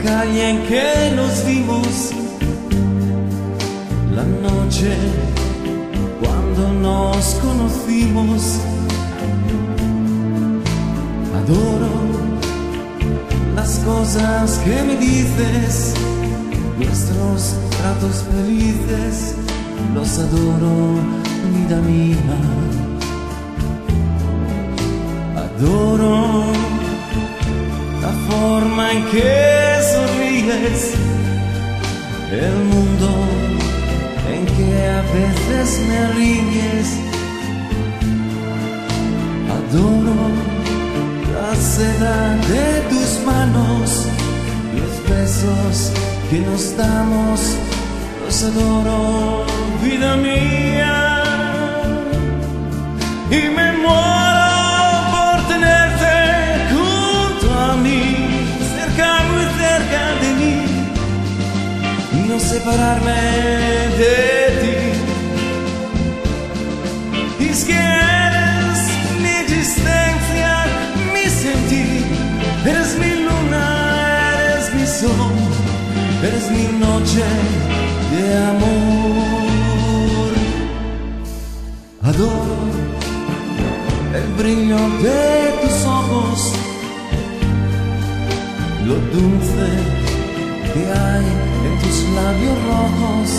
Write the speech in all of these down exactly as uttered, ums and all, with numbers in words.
calle en que nos vimos, la noche cuando nos conocimos. Adoro las cosas que me dices, nuestros tratos felices, los adoro, vida mía. Adoro la forma en que sonríes, el mundo en que a veces me riñes. Adoro la seda de tus manos, los besos que nos damos, los adoro, vida mía. Y me muero por tenerte junto a mí, cerca, muy cerca de mí, y no separarme de ti. Y es que eres mi existencia, mi sentir, eres mi luna, eres mi sol, eres mi noche de amor. Adoro el brillo de tus ojos, lo dulce que hay en tus labios rojos.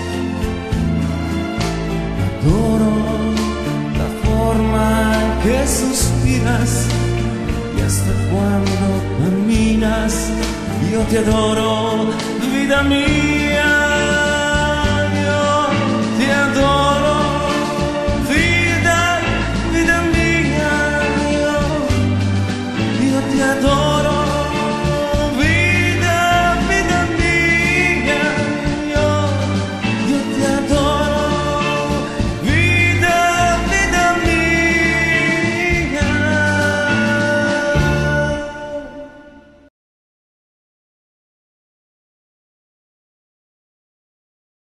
Adoro la forma en que suspiras y hasta cuando caminas. Yo te adoro, vida mía.